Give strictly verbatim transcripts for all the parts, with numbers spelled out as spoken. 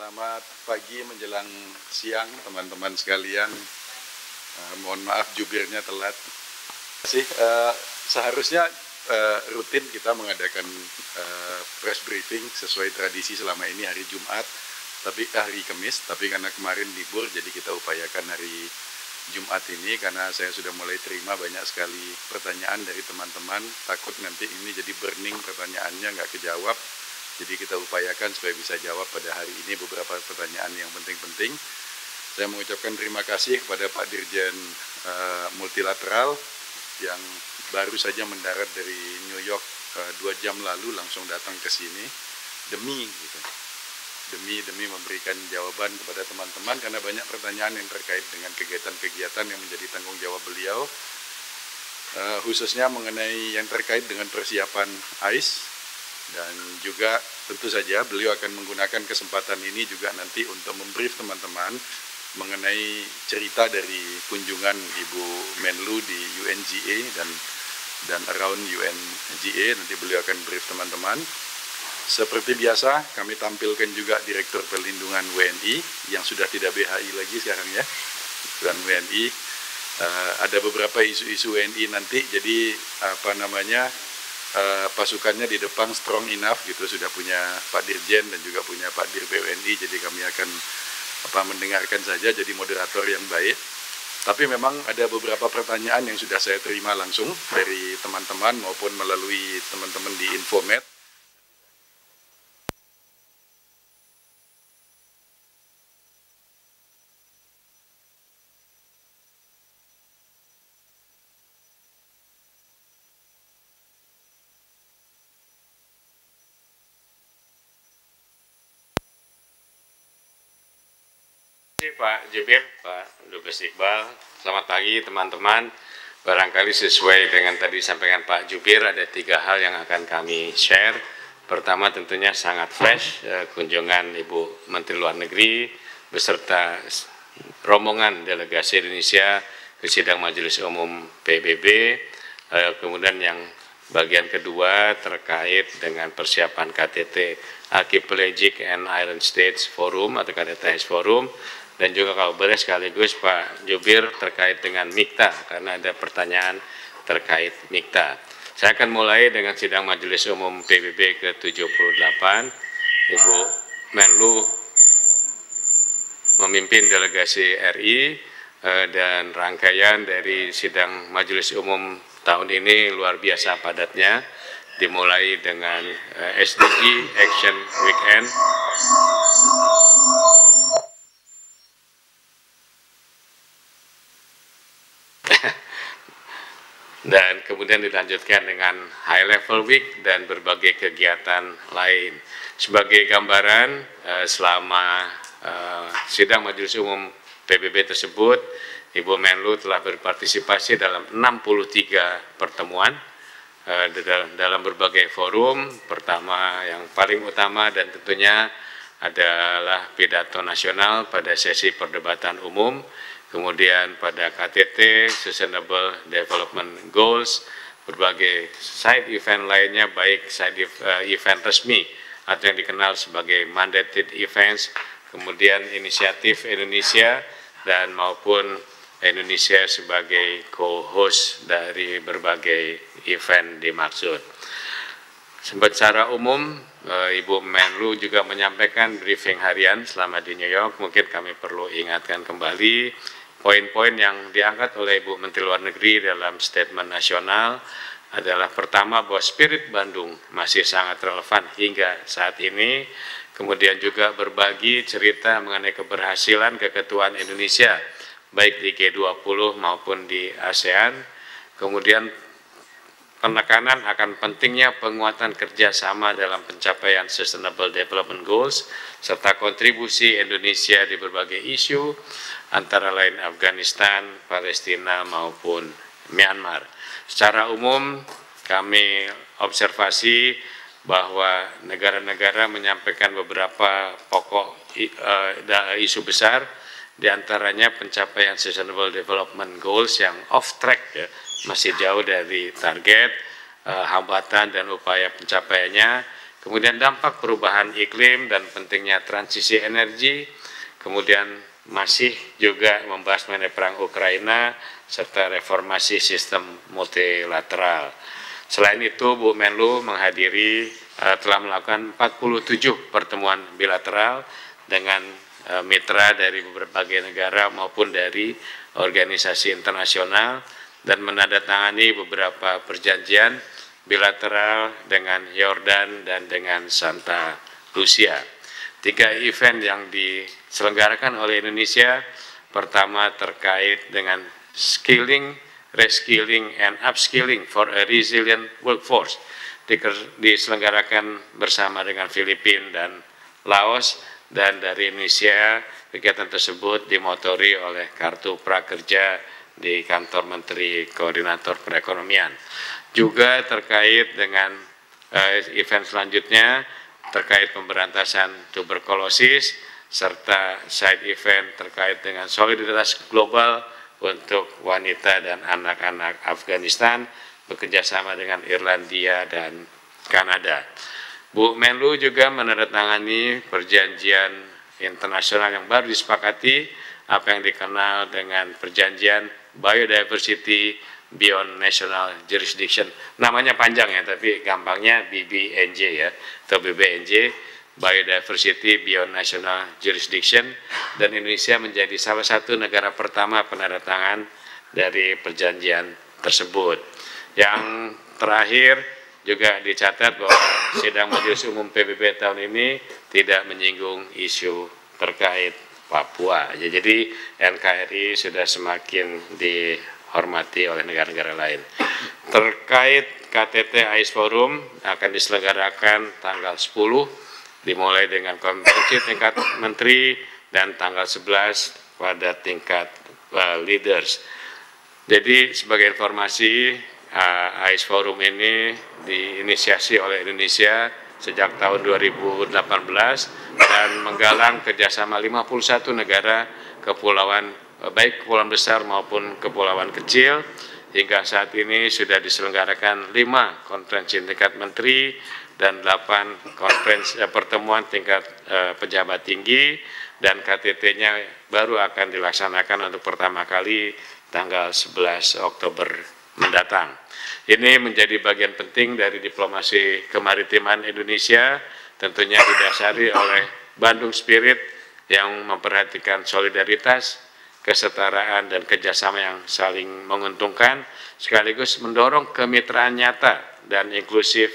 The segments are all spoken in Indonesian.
Selamat pagi menjelang siang teman-teman sekalian. Uh, mohon maaf jubirnya telat. Sih uh, seharusnya uh, rutin kita mengadakan uh, press briefing sesuai tradisi selama ini hari Jumat, tapi hari Kamis. Tapi karena kemarin libur, jadi kita upayakan hari Jumat ini karena saya sudah mulai terima banyak sekali pertanyaan dari teman-teman. Takut nanti ini jadi burning pertanyaannya nggak kejawab. Jadi kita upayakan supaya bisa jawab pada hari ini beberapa pertanyaan yang penting-penting. Saya mengucapkan terima kasih kepada Pak Dirjen uh, Multilateral yang baru saja mendarat dari New York uh, dua jam lalu langsung datang ke sini demi gitu, demi demi memberikan jawaban kepada teman-teman karena banyak pertanyaan yang terkait dengan kegiatan-kegiatan yang menjadi tanggung jawab beliau, uh, khususnya mengenai yang terkait dengan persiapan A I S. Dan juga tentu saja beliau akan menggunakan kesempatan ini juga nanti untuk membrief teman-teman mengenai cerita dari kunjungan Ibu Menlu di U N G A dan dan around U N G A. Nanti beliau akan brief teman-teman. Seperti biasa kami tampilkan juga Direktur Perlindungan W N I yang sudah tidak B H I lagi sekarang ya, dan W N I. Uh, ada beberapa isu-isu W N I nanti, jadi apa namanya, Uh, pasukannya di depan strong enough gitu, sudah punya Pak Dirjen dan juga punya Pak Dir B W N I, jadi kami akan apa mendengarkan saja jadi moderator yang baik. Tapi memang ada beberapa pertanyaan yang sudah saya terima langsung dari teman-teman maupun melalui teman-teman di Infomed. Pak Jubir, Pak Dubes Iqbal, selamat pagi teman-teman. Barangkali sesuai dengan tadi disampaikan Pak Jubir, ada tiga hal yang akan kami share. Pertama tentunya sangat fresh, eh, kunjungan Ibu Menteri Luar Negeri beserta rombongan delegasi Indonesia ke sidang Majelis Umum P B B. Eh, kemudian yang bagian kedua terkait dengan persiapan K T T Archipelagic and Island States Forum atau K T T S Forum. Dan juga kalau boleh sekaligus Pak Jubir terkait dengan MIKTA, karena ada pertanyaan terkait MIKTA. Saya akan mulai dengan sidang Majelis Umum P B B ke tujuh puluh delapan. Ibu Menlu memimpin delegasi R I eh, dan rangkaian dari sidang Majelis Umum tahun ini luar biasa padatnya, dimulai dengan eh, S D G Action Weekend. Dan kemudian dilanjutkan dengan High Level Week dan berbagai kegiatan lain. Sebagai gambaran, selama sidang Majelis Umum P B B tersebut, Ibu Menlu telah berpartisipasi dalam enam puluh tiga pertemuan dalam berbagai forum. Pertama, yang paling utama dan tentunya adalah pidato nasional pada sesi perdebatan umum. Kemudian pada K T T, Sustainable Development Goals, berbagai side event lainnya, baik side event resmi atau yang dikenal sebagai mandated events, kemudian inisiatif Indonesia dan maupun Indonesia sebagai co-host dari berbagai event dimaksud. Secara umum, Ibu Menlu juga menyampaikan briefing harian selama di New York. Mungkin kami perlu ingatkan kembali poin-poin yang diangkat oleh Ibu Menteri Luar Negeri dalam statement nasional adalah pertama bahwa spirit Bandung masih sangat relevan hingga saat ini, kemudian juga berbagi cerita mengenai keberhasilan keketuaan Indonesia baik di G dua puluh maupun di ASEAN, kemudian penekanan akan pentingnya penguatan kerjasama dalam pencapaian Sustainable Development Goals serta kontribusi Indonesia di berbagai isu antara lain Afghanistan, Palestina maupun Myanmar. Secara umum kami observasi bahwa negara-negara menyampaikan beberapa pokok isu besar, diantaranya pencapaian Sustainable Development Goals yang off track ya, masih jauh dari target, hambatan dan upaya pencapaiannya. kemudian dampak perubahan iklim dan pentingnya transisi energi, kemudian masih juga membahas mengenai perang Ukraina, serta reformasi sistem multilateral. Selain itu, Bu Menlu menghadiri uh, telah melakukan empat puluh tujuh pertemuan bilateral dengan uh, mitra dari berbagai negara maupun dari organisasi internasional dan menandatangani beberapa perjanjian bilateral dengan Yordan dan dengan Santa Lucia. Tiga event yang diselenggarakan oleh Indonesia, pertama terkait dengan skilling, reskilling, and upskilling for a resilient workforce, diselenggarakan bersama dengan Filipina dan Laos, dan dari Indonesia kegiatan tersebut dimotori oleh Kartu Prakerja di Kantor Menteri Koordinator Perekonomian. Juga terkait dengan uh, event selanjutnya terkait pemberantasan tuberkulosis, serta side event terkait dengan solidaritas global untuk wanita dan anak-anak Afghanistan bekerjasama dengan Irlandia dan Kanada. Bu Menlu juga menandatangani perjanjian internasional yang baru disepakati, apa yang dikenal dengan perjanjian Biodiversity Beyond National Jurisdiction. Namanya panjang ya, tapi gampangnya B B N J ya, atau B B N J, Biodiversity Beyond National Jurisdiction, dan Indonesia menjadi salah satu negara pertama penandatangan dari perjanjian tersebut. Yang terakhir juga dicatat bahwa sidang Majelis Umum P B B tahun ini tidak menyinggung isu terkait Papua. Jadi N K R I sudah semakin dihormati oleh negara-negara lain. Terkait K T T AIS Forum akan diselenggarakan tanggal sepuluh, dimulai dengan konferensi tingkat menteri, dan tanggal sebelas pada tingkat uh, leaders. Jadi sebagai informasi, uh, AIS Forum ini diinisiasi oleh Indonesia sejak tahun dua ribu delapan belas dan menggalang kerjasama lima puluh satu negara kepulauan, baik kepulauan besar maupun kepulauan kecil. Hingga saat ini sudah diselenggarakan lima konferensi tingkat menteri dan delapan konferensi eh, pertemuan tingkat eh, pejabat tinggi, dan K T T-nya baru akan dilaksanakan untuk pertama kali tanggal sebelas Oktober mendatang. Ini menjadi bagian penting dari diplomasi kemaritiman Indonesia, tentunya didasari oleh Bandung Spirit yang memperhatikan solidaritas, kesetaraan, dan kerjasama yang saling menguntungkan, sekaligus mendorong kemitraan nyata dan inklusif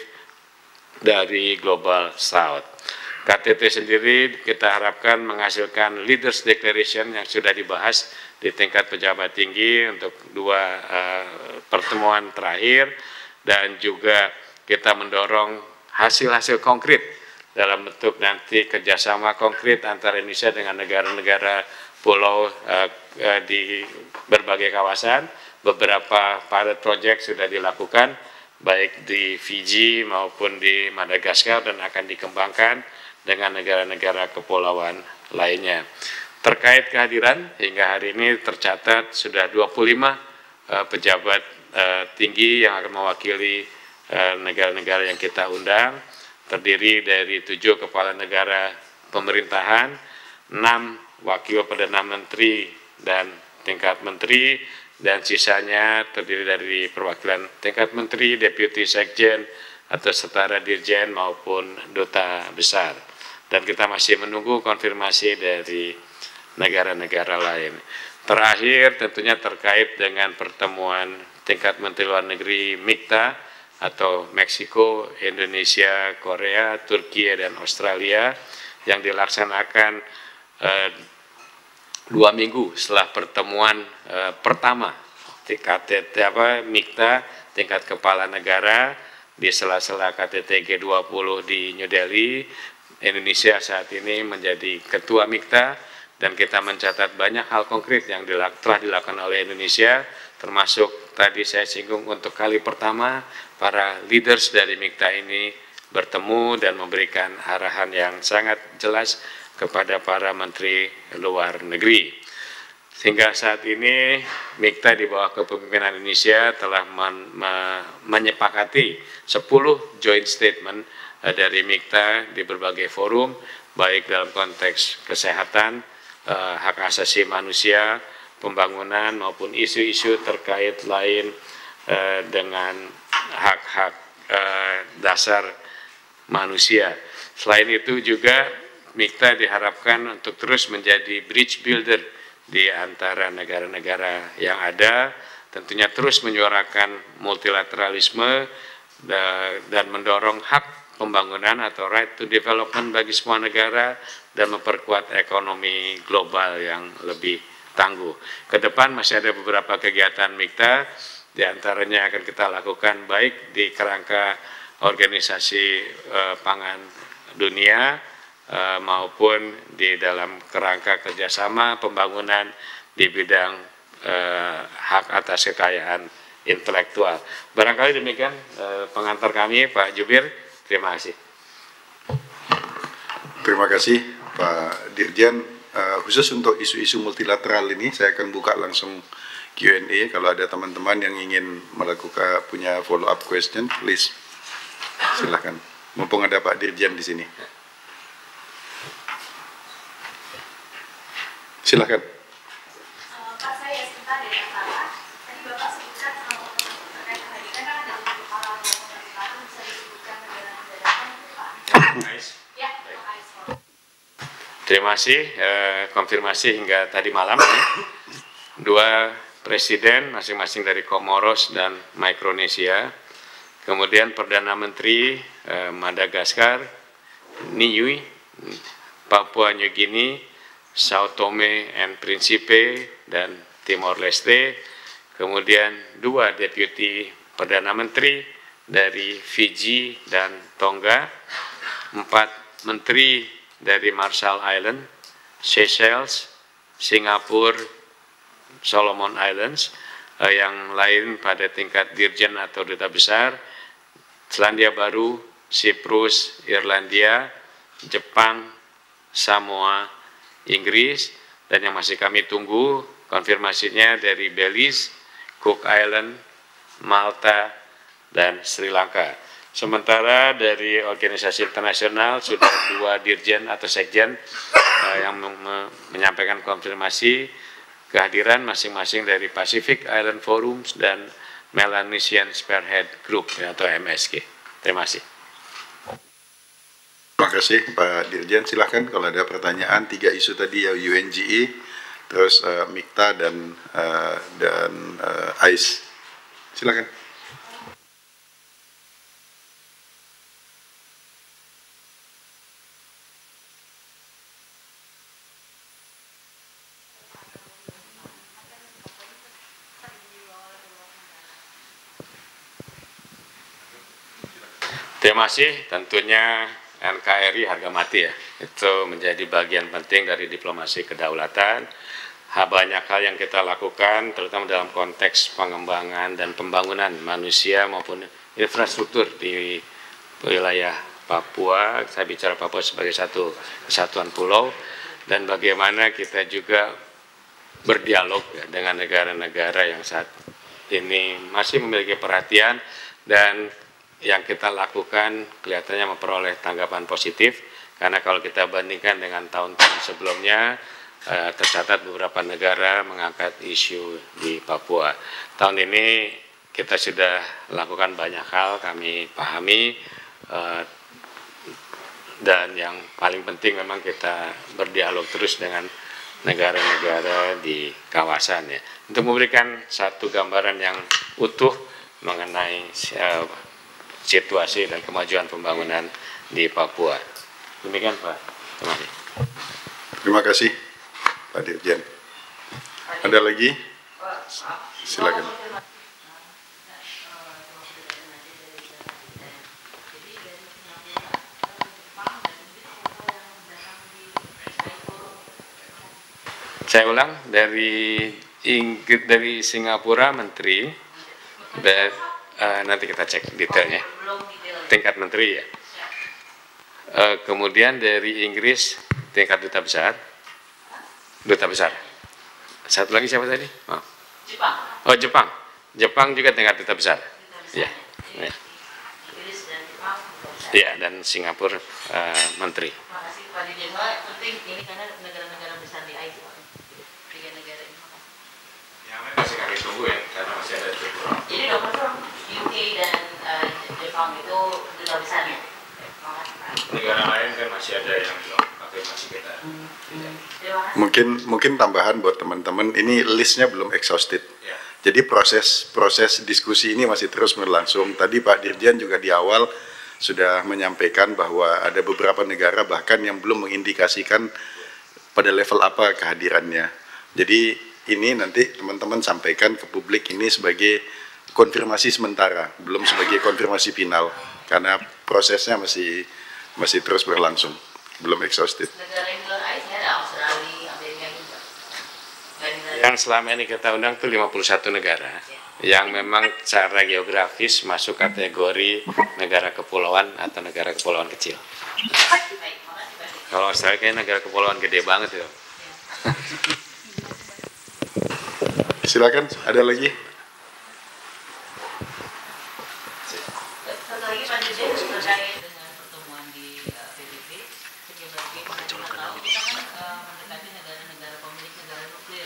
dari Global South. K T T sendiri kita harapkan menghasilkan Leaders Declaration yang sudah dibahas di tingkat pejabat tinggi untuk dua uh, pertemuan terakhir, dan juga kita mendorong hasil-hasil konkret dalam bentuk nanti kerjasama konkret antara Indonesia dengan negara-negara pulau uh, uh, di berbagai kawasan. Beberapa pilot project sudah dilakukan baik di Fiji maupun di Madagaskar dan akan dikembangkan dengan negara-negara kepulauan lainnya. Terkait kehadiran, hingga hari ini tercatat sudah dua puluh lima uh, pejabat uh, tinggi yang akan mewakili negara-negara uh, yang kita undang, terdiri dari tujuh kepala negara pemerintahan, enam wakil perdana menteri dan tingkat menteri, dan sisanya terdiri dari perwakilan tingkat menteri, deputi sekjen atau setara dirjen maupun duta besar. Dan kita masih menunggu konfirmasi dari negara-negara lain. Terakhir tentunya terkait dengan pertemuan tingkat menteri luar negeri M I C T A atau Meksiko, Indonesia, Korea, Turki, dan Australia yang dilaksanakan eh, dua minggu setelah pertemuan eh, pertama K T T apa M I C T A tingkat kepala negara di sela-sela K T T G dua puluh di New Delhi. Indonesia saat ini menjadi ketua M I C T A, dan kita mencatat banyak hal konkret yang dilak, telah dilakukan oleh Indonesia, termasuk tadi saya singgung untuk kali pertama para leaders dari M I C T A ini bertemu dan memberikan arahan yang sangat jelas kepada para menteri luar negeri. Sehingga saat ini M I C T A di bawah kepemimpinan Indonesia telah men, me, menyepakati sepuluh joint statement uh, dari MIKTA di berbagai forum, baik dalam konteks kesehatan, uh, hak asasi manusia, pembangunan maupun isu-isu terkait lain uh, dengan hak-hak uh, dasar manusia. Selain itu juga MIKTA diharapkan untuk terus menjadi bridge builder di antara negara-negara yang ada, tentunya terus menyuarakan multilateralisme dan mendorong hak pembangunan atau right to development bagi semua negara dan memperkuat ekonomi global yang lebih tangguh. Ke depan masih ada beberapa kegiatan MIKTA, di antaranya akan kita lakukan baik di kerangka organisasi eh, pangan dunia eh, maupun di dalam kerangka kerjasama pembangunan di bidang eh, hak atas kekayaan intelektual. Barangkali demikian eh, pengantar kami, Pak Jubir. Terima kasih. Terima kasih Pak Dirjen. Uh, khusus untuk isu-isu multilateral ini saya akan buka langsung Q and A. Kalau ada teman-teman yang ingin melakukan punya follow up question, please silakan. Mumpung ada Pak Dirjen di sini. Silakan. Uh, Pak, saya sebentar ya Pak. Tadi Bapak sebutkan sama terkait pendidikan kan ada beberapa negara bisa disebutkan negara-negara kan Pak. Ya, Pak. Terima kasih, eh, konfirmasi hingga tadi malam ya. Dua presiden masing-masing dari Komoros dan Mikronesia, kemudian Perdana Menteri eh, Madagaskar, Niue, Papua New Guinea, Sao Tome and Principe, dan Timor Leste, kemudian dua deputi Perdana Menteri dari Fiji dan Tonga, empat menteri dari Marshall Island, Seychelles, Singapura, Solomon Islands, eh, yang lain pada tingkat dirjen atau duta besar, Selandia Baru, Siprus, Irlandia, Jepang, Samoa, Inggris, dan yang masih kami tunggu konfirmasinya dari Belize, Cook Island, Malta, dan Sri Lanka. Sementara dari organisasi internasional sudah dua dirjen atau sekjen uh, yang me menyampaikan konfirmasi kehadiran masing-masing dari Pacific Island Forums dan Melanesian Spearhead Group atau M S G. Terima kasih. Terima kasih Pak Dirjen. Silahkan kalau ada pertanyaan. Tiga isu tadi ya, U N G E, terus uh, MIKTA dan uh, dan uh, A I S. Silakan. Terima kasih. Tentunya N K R I harga mati ya, itu menjadi bagian penting dari diplomasi kedaulatan. Banyak hal yang kita lakukan, terutama dalam konteks pengembangan dan pembangunan manusia maupun infrastruktur di wilayah Papua. Saya bicara Papua sebagai satu kesatuan pulau, dan bagaimana kita juga berdialog ya, dengan negara-negara yang saat ini masih memiliki perhatian, dan yang kita lakukan kelihatannya memperoleh tanggapan positif, karena kalau kita bandingkan dengan tahun-tahun sebelumnya, eh, tercatat beberapa negara mengangkat isu di Papua. Tahun ini kita sudah lakukan banyak hal, kami pahami, eh, dan yang paling penting memang kita berdialog terus dengan negara-negara di kawasan ya, untuk memberikan satu gambaran yang utuh mengenai eh, situasi dan kemajuan pembangunan di Papua. Demikian Pak. Terima kasih. Terima kasih Pak Dirjen. Ada lagi? Silakan. Saya ulang, dari Inggris, dari Singapura menteri, dan uh, nanti kita cek detailnya, tingkat menteri ya. Uh, kemudian dari Inggris tingkat duta besar, duta besar. Satu lagi siapa tadi? Oh, Jepang. oh Jepang, Jepang juga tingkat duta besar. Ya. Ya. Inggris dan Jepang duta besar. Ya, dan Singapura uh, menteri. Terima kasih Pak Dirjen. Soalnya penting ini karena negara-negara besar di A I P, tiga negara ini. Ya, masih kami tunggu ya, karena masih ada cukup. Jadi dokter U K dan uh, Jepang itu duta besarnya. Negara lain kan masih ada yang belum, tapi masih kita. Hmm. Mungkin mungkin tambahan buat teman-teman, ini listnya belum exhausted. Ya. Jadi proses proses diskusi ini masih terus berlangsung. Tadi Pak Dirjen juga di awal sudah menyampaikan bahwa ada beberapa negara bahkan yang belum mengindikasikan pada level apa kehadirannya. Jadi ini nanti teman-teman sampaikan ke publik ini sebagai konfirmasi sementara, belum sebagai konfirmasi final, karena prosesnya masih masih terus berlangsung, belum exhausted. Negara yang luar A I P ada Australia, Amerika juga. Yang selama ini kita undang itu lima puluh satu negara yang memang secara geografis masuk kategori negara kepulauan atau negara kepulauan kecil. Kalau Australia kayak negara kepulauan gede banget ya. Silakan, ada lagi? Satu lagi Pak Dirjen terkait dengan pertemuan di P B B, bagaimana kita tahu kita kan uh, mendekati negara-negara pemilik negara nuklir.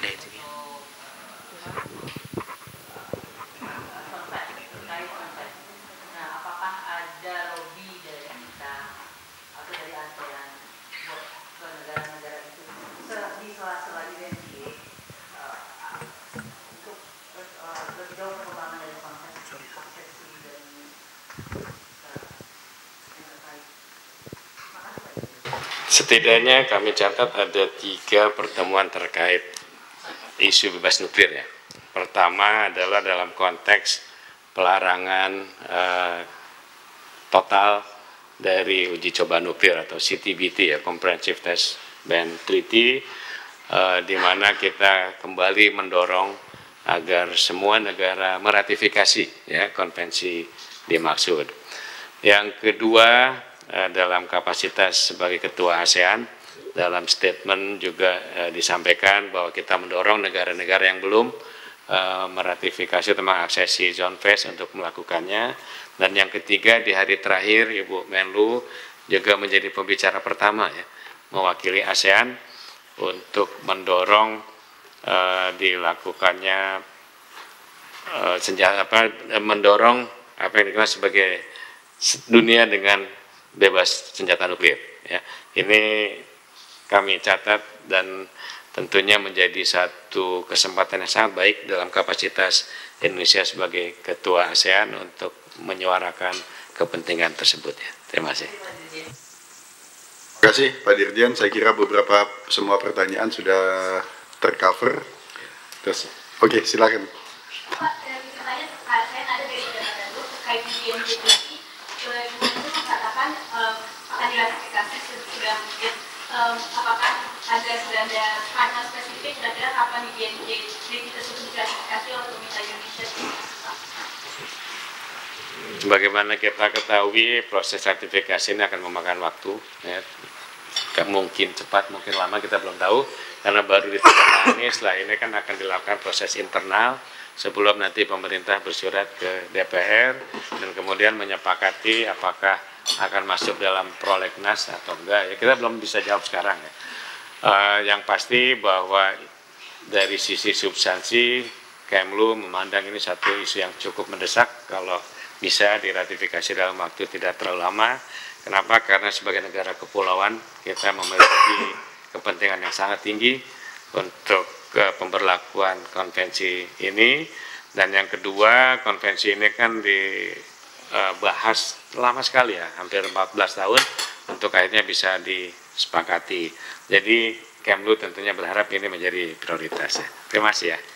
Nah, apakah ada lobby dari kita atau dari ASEAN buat ke negara-negara itu di sela-sela U N C untuk lebih jauh perkembangan dari konsep aksesi dan Setidaknya kami catat ada tiga pertemuan terkait isu bebas nuklir ya. Pertama adalah dalam konteks pelarangan eh, total dari uji coba nuklir atau C T B T ya, Comprehensive Test Ban Treaty, eh, di mana kita kembali mendorong agar semua negara meratifikasi ya konvensi dimaksud. Yang kedua eh, dalam kapasitas sebagai ketua ASEAN, dalam statement juga eh, disampaikan bahwa kita mendorong negara-negara yang belum eh, meratifikasi tentang aksesi zone phase untuk melakukannya. Dan yang ketiga di hari terakhir Ibu Menlu juga menjadi pembicara pertama ya, mewakili ASEAN untuk mendorong eh, dilakukannya eh, senjata apa mendorong apa yang dikenal sebagai dunia dengan bebas senjata nuklir ya. Ini kami catat dan tentunya menjadi satu kesempatan yang sangat baik dalam kapasitas Indonesia sebagai ketua ASEAN untuk menyuarakan kepentingan tersebut ya. Terima kasih. Terima kasih Pak Dirjen, saya kira beberapa semua pertanyaan sudah tercover. Terus, oke okay, silakan. Pak, dari pertanyaan saya ada dari jabatan itu terkait di N J T I, Ibu itu mengatakan um, akan diratifikasi sudah mungkin um, apakah ada sudah ada hanya spesifik kira-kira kapan di N J T I tersebut diratifikasi oleh pemerintah Indonesia? Sebagaimana kita ketahui proses ratifikasi ini akan memakan waktu ya. Mungkin cepat, mungkin lama, kita belum tahu karena baru ditandatangani. Setelah ini kan akan dilakukan proses internal sebelum nanti pemerintah bersurat ke D P R dan kemudian menyepakati apakah akan masuk dalam prolegnas atau enggak ya, kita belum bisa jawab sekarang ya. Uh, yang pasti bahwa dari sisi substansi Kemlu memandang ini satu isu yang cukup mendesak kalau bisa diratifikasi dalam waktu tidak terlalu lama. Kenapa? Karena sebagai negara kepulauan kita memiliki kepentingan yang sangat tinggi untuk uh, pemberlakuan konvensi ini. Dan yang kedua, konvensi ini kan dibahas uh, lama sekali ya, hampir empat belas tahun untuk akhirnya bisa disepakati. Jadi Kemlu tentunya berharap ini menjadi prioritas ya. Terima kasih ya.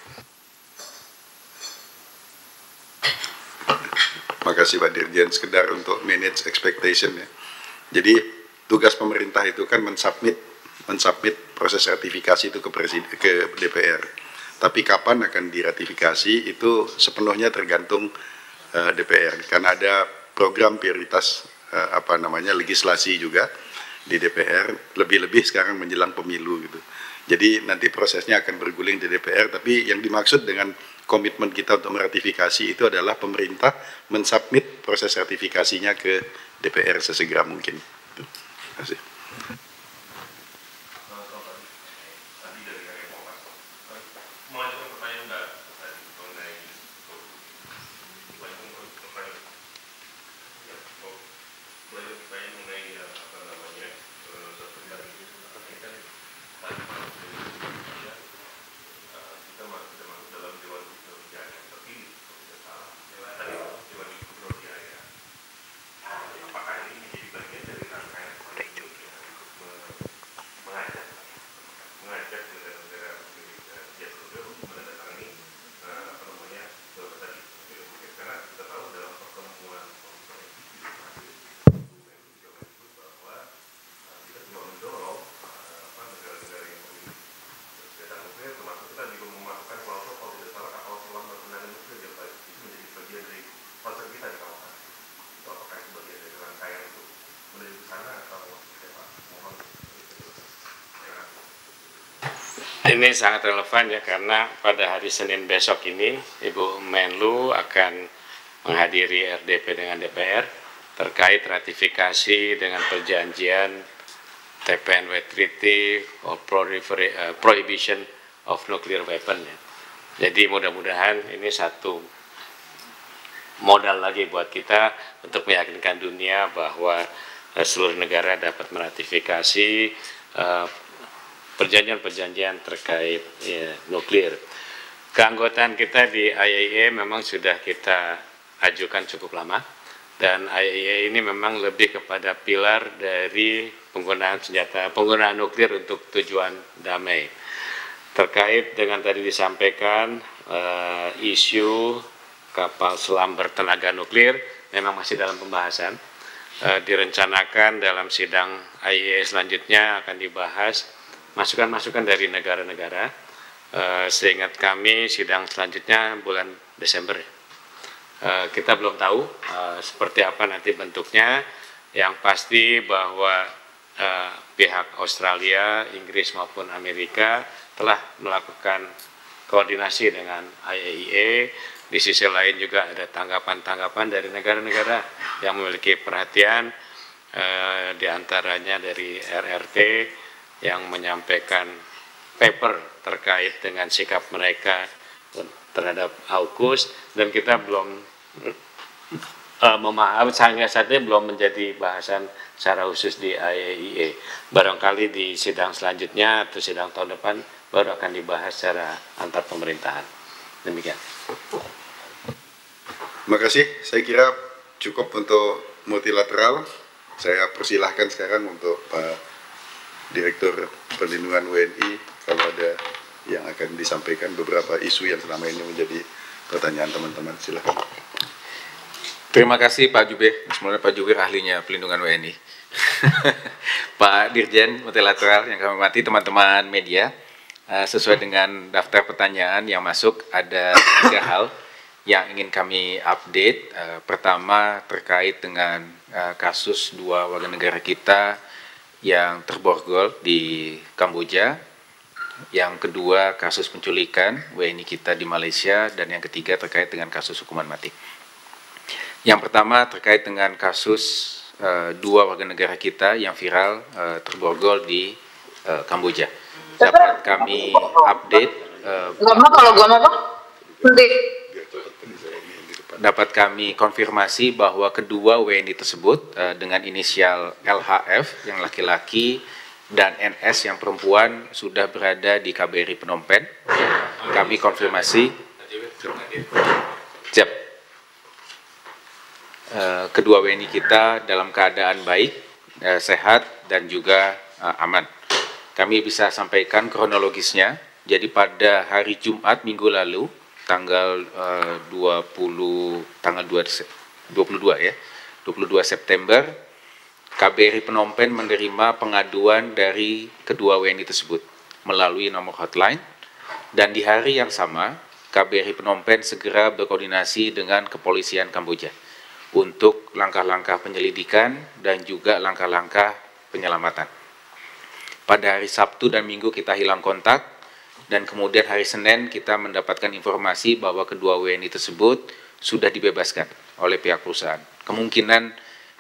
Terima kasih Pak Dirjen, sekedar untuk manage expectation ya. Jadi tugas pemerintah itu kan mensubmit mensubmit proses ratifikasi itu ke presiden, ke D P R. Tapi kapan akan diratifikasi itu sepenuhnya tergantung uh, D P R karena ada program prioritas uh, apa namanya legislasi juga di D P R, lebih-lebih sekarang menjelang pemilu gitu. Jadi nanti prosesnya akan berguling di D P R, tapi yang dimaksud dengan komitmen kita untuk meratifikasi itu adalah pemerintah mensubmit proses ratifikasinya ke D P R sesegera mungkin. Terima kasih. Ini sangat relevan ya, karena pada hari Senin besok ini Ibu Menlu akan menghadiri R D P dengan D P R terkait ratifikasi dengan perjanjian T P N W Treaty of Prohibition of Nuclear Weapon ya. Jadi mudah-mudahan ini satu modal lagi buat kita untuk meyakinkan dunia bahwa uh, seluruh negara dapat meratifikasi uh, perjanjian-perjanjian terkait ya, nuklir. Keanggotaan kita di I A E A memang sudah kita ajukan cukup lama, dan I A E A ini memang lebih kepada pilar dari penggunaan senjata, penggunaan nuklir untuk tujuan damai. Terkait dengan tadi disampaikan uh, isu kapal selam bertenaga nuklir memang masih dalam pembahasan. Uh, direncanakan dalam sidang I A E A selanjutnya akan dibahas masukan-masukan dari negara-negara. Uh, seingat kami sidang selanjutnya bulan Desember. Uh, kita belum tahu uh, seperti apa nanti bentuknya. Yang pasti bahwa uh, pihak Australia, Inggris maupun Amerika telah melakukan koordinasi dengan I A E A. Di sisi lain juga ada tanggapan-tanggapan dari negara-negara yang memiliki perhatian, uh, diantaranya dari R R T yang menyampaikan paper terkait dengan sikap mereka terhadap AUKUS, dan kita belum uh, memahami, sampai saat ini belum menjadi bahasan secara khusus di I A E A. Barangkali di sidang selanjutnya atau sidang tahun depan baru akan dibahas secara antar pemerintahan. Demikian. Terima kasih. Saya kira cukup untuk multilateral. Saya persilahkan sekarang untuk Pak Direktur Perlindungan W N I kalau ada yang akan disampaikan beberapa isu yang selama ini menjadi pertanyaan teman-teman. Silakan. Terima kasih Pak Jubir. Sebenarnya Pak Jubir ahlinya Perlindungan W N I. Pak Dirjen Multilateral yang kami hormati, teman-teman media, sesuai dengan daftar pertanyaan yang masuk ada tiga hal yang ingin kami update. Pertama terkait dengan kasus dua warga negara kita yang terborgol di Kamboja, yang kedua kasus penculikan W N I kita di Malaysia, dan yang ketiga terkait dengan kasus hukuman mati. Yang pertama terkait dengan kasus uh, dua warga negara kita yang viral uh, terborgol di uh, Kamboja. Dapat kami update uh, dapat kami konfirmasi bahwa kedua W N I tersebut uh, dengan inisial L H F yang laki-laki dan N S yang perempuan sudah berada di K B R I Phnom Penh. Kami konfirmasi. Siap. Uh, kedua W N I kita dalam keadaan baik, uh, sehat, dan juga uh, aman. Kami bisa sampaikan kronologisnya. Jadi pada hari Jumat minggu lalu, tanggal uh, dua puluh tanggal dua puluh dua ya, dua puluh dua September, K B R I Phnom Penh menerima pengaduan dari kedua W N I tersebut melalui nomor hotline, dan di hari yang sama K B R I Phnom Penh segera berkoordinasi dengan kepolisian Kamboja untuk langkah-langkah penyelidikan dan juga langkah-langkah penyelamatan. Pada hari Sabtu dan Minggu kita hilang kontak, dan kemudian hari Senin kita mendapatkan informasi bahwa kedua W N I tersebut sudah dibebaskan oleh pihak perusahaan. Kemungkinan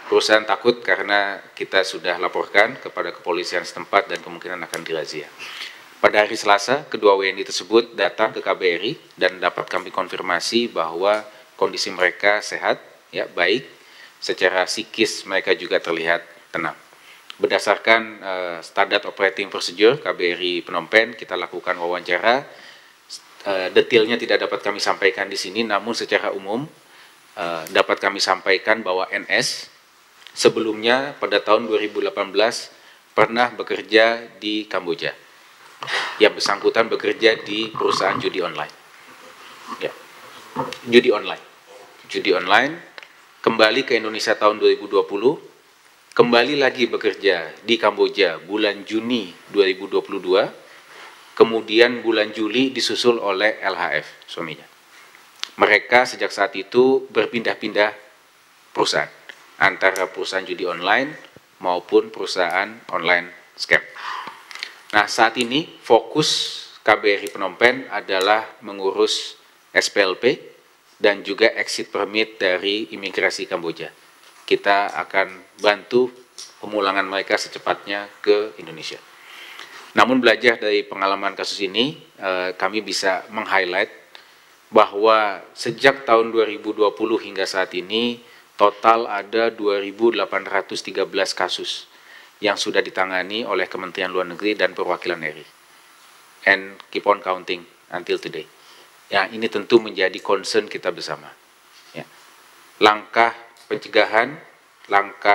perusahaan takut karena kita sudah laporkan kepada kepolisian setempat dan kemungkinan akan dirazia. Pada hari Selasa, kedua W N I tersebut datang ke K B R I dan dapat kami konfirmasi bahwa kondisi mereka sehat, ya baik, secara psikis mereka juga terlihat tenang. Berdasarkan uh, Standard Operating Procedure K B R I Phnom Penh, kita lakukan wawancara. Uh, detailnya tidak dapat kami sampaikan di sini, namun secara umum uh, dapat kami sampaikan bahwa N S sebelumnya pada tahun dua ribu delapan belas pernah bekerja di Kamboja. Yang bersangkutan bekerja di perusahaan judi online. Ya. Judi online. Judi online, kembali ke Indonesia tahun dua ribu dua puluh, kembali lagi bekerja di Kamboja bulan Juni dua ribu dua puluh dua, kemudian bulan Juli disusul oleh L H F, suaminya. Mereka sejak saat itu berpindah-pindah perusahaan, antara perusahaan judi online maupun perusahaan online scam. Nah, saat ini fokus K B R I Phnom Penh adalah mengurus S P L P dan juga exit permit dari imigrasi Kamboja. Kita akan bantu pemulangan mereka secepatnya ke Indonesia. Namun belajar dari pengalaman kasus ini, eh, kami bisa meng-highlight bahwa sejak tahun dua ribu dua puluh hingga saat ini total ada dua ribu delapan ratus tiga belas kasus yang sudah ditangani oleh Kementerian Luar Negeri dan Perwakilan R I. And keep on counting until today. Ya, ini tentu menjadi concern kita bersama. Ya. Langkah pencegahan, langkah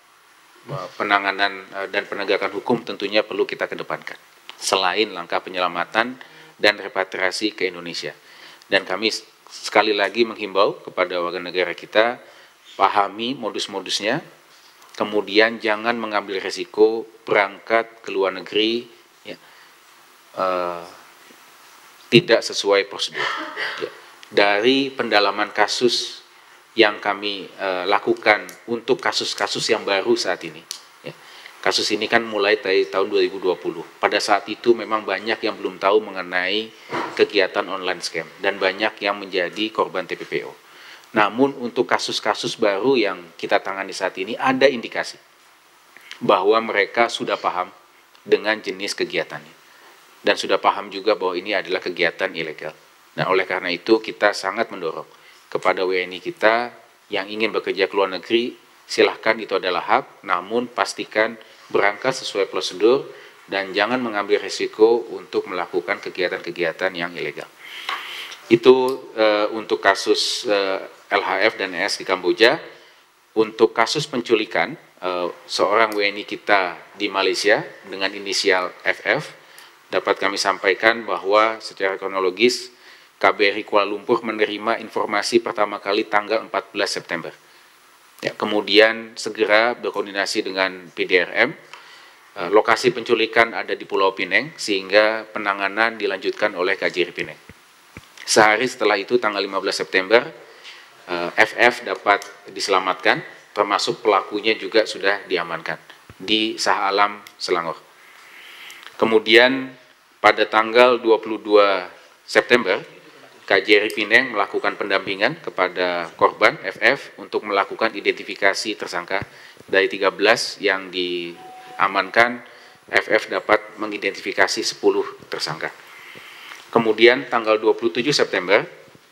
penanganan dan penegakan hukum tentunya perlu kita kedepankan. Selain langkah penyelamatan dan repatriasi ke Indonesia. Dan kami sekali lagi menghimbau kepada warga negara kita, pahami modus-modusnya, kemudian jangan mengambil resiko berangkat ke luar negeri ya, uh, tidak sesuai prosedur. Ya. Dari pendalaman kasus yang kami uh, lakukan untuk kasus-kasus yang baru saat ini, ya. Kasus ini kan mulai dari tahun dua ribu dua puluh. Pada saat itu memang banyak yang belum tahu mengenai kegiatan online scam dan banyak yang menjadi korban T P P O. Namun untuk kasus-kasus baru yang kita tangani saat ini ada indikasi bahwa mereka sudah paham dengan jenis kegiatannya dan sudah paham juga bahwa ini adalah kegiatan ilegal. Nah, oleh karena itu kita sangat mendorong kepada W N I kita yang ingin bekerja ke luar negeri, silahkan, itu adalah hak, namun pastikan berangkat sesuai prosedur dan jangan mengambil risiko untuk melakukan kegiatan-kegiatan yang ilegal. Itu uh, untuk kasus uh, L H F dan E S di Kamboja. Untuk kasus penculikan uh, seorang W N I kita di Malaysia dengan inisial F F, dapat kami sampaikan bahwa secara kronologis K B R I Kuala Lumpur menerima informasi pertama kali tanggal empat belas September. Ya, kemudian segera berkoordinasi dengan P D R M. Uh, lokasi penculikan ada di Pulau Pinang sehingga penanganan dilanjutkan oleh K J R I Pinang. Sehari setelah itu, tanggal lima belas September, F F dapat diselamatkan, termasuk pelakunya juga sudah diamankan di Shah Alam, Selangor. Kemudian pada tanggal dua puluh dua September, K J R I Pinang melakukan pendampingan kepada korban F F untuk melakukan identifikasi tersangka. Dari tiga belas yang diamankan, F F dapat mengidentifikasi sepuluh tersangka. Kemudian tanggal dua puluh tujuh September,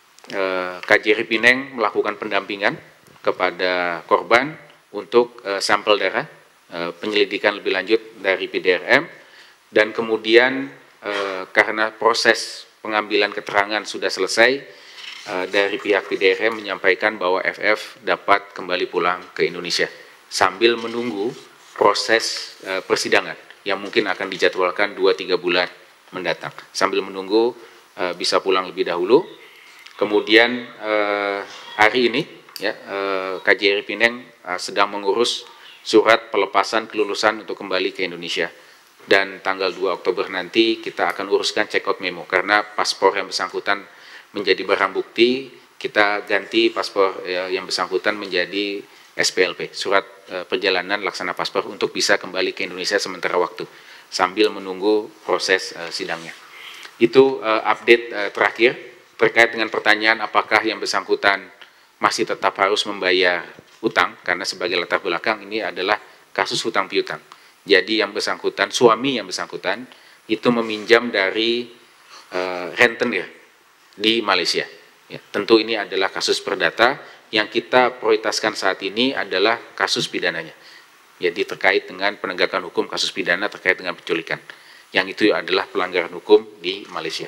K J R I Pinang melakukan pendampingan kepada korban untuk sampel darah, penyelidikan lebih lanjut dari P D R M, dan kemudian karena proses pengambilan keterangan sudah selesai, dari pihak P D R M menyampaikan bahwa F F dapat kembali pulang ke Indonesia sambil menunggu proses persidangan yang mungkin akan dijadwalkan dua tiga bulan mendatang, sambil menunggu uh, bisa pulang lebih dahulu. Kemudian uh, hari ini ya, uh, K J R I Pinang uh, sedang mengurus surat pelepasan kelulusan untuk kembali ke Indonesia, dan tanggal dua Oktober nanti kita akan uruskan check out memo karena paspor yang bersangkutan menjadi barang bukti, kita ganti paspor uh, yang bersangkutan menjadi S P L P, surat uh, perjalanan laksana paspor, untuk bisa kembali ke Indonesia sementara waktu sambil menunggu proses uh, sidangnya. Itu uh, update uh, terakhir terkait dengan pertanyaan apakah yang bersangkutan masih tetap harus membayar utang, karena sebagai latar belakang ini adalah kasus hutang piutang. Jadi yang bersangkutan, suami yang bersangkutan itu meminjam dari uh, rentenir di Malaysia. Ya, tentu ini adalah kasus perdata yang kita prioritaskan saat ini adalah kasus pidananya. Jadi terkait dengan penegakan hukum kasus pidana terkait dengan penculikan. Yang itu adalah pelanggaran hukum di Malaysia.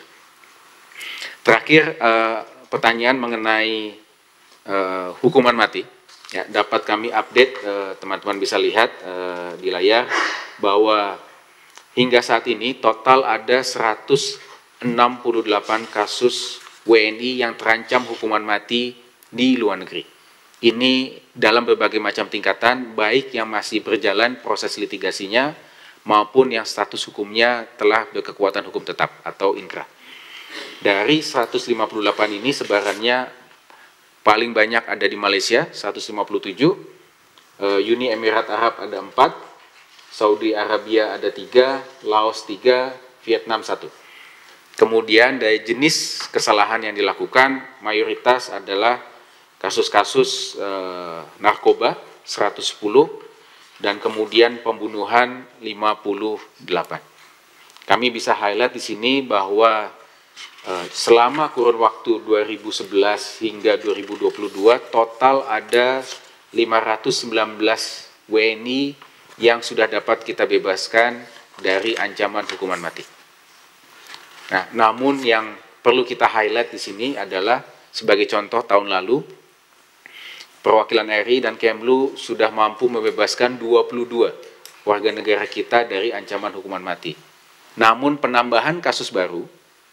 Terakhir, uh, pertanyaan mengenai uh, hukuman mati. Ya, dapat kami update, teman-teman uh, bisa lihat uh, di layar bahwa hingga saat ini total ada seratus enam puluh delapan kasus W N I yang terancam hukuman mati di luar negeri. Ini dalam berbagai macam tingkatan, baik yang masih berjalan proses litigasinya maupun yang status hukumnya telah berkekuatan hukum tetap atau inkrah. Dari seratus lima puluh delapan ini sebarannya paling banyak ada di Malaysia, seratus lima puluh tujuh, Uni Emirat Arab ada empat, Saudi Arabia ada tiga, Laos tiga, Vietnam satu. Kemudian dari jenis kesalahan yang dilakukan, mayoritas adalah kasus-kasus eh, narkoba seratus sepuluh, dan kemudian pembunuhan lima puluh delapan. Kami bisa highlight di sini bahwa selama kurun waktu dua ribu sebelas hingga dua ribu dua puluh dua total ada lima ratus sembilan belas W N I yang sudah dapat kita bebaskan dari ancaman hukuman mati. Nah, namun yang perlu kita highlight di sini adalah sebagai contoh tahun lalu perwakilan R I dan Kemlu sudah mampu membebaskan dua puluh dua warga negara kita dari ancaman hukuman mati. Namun penambahan kasus baru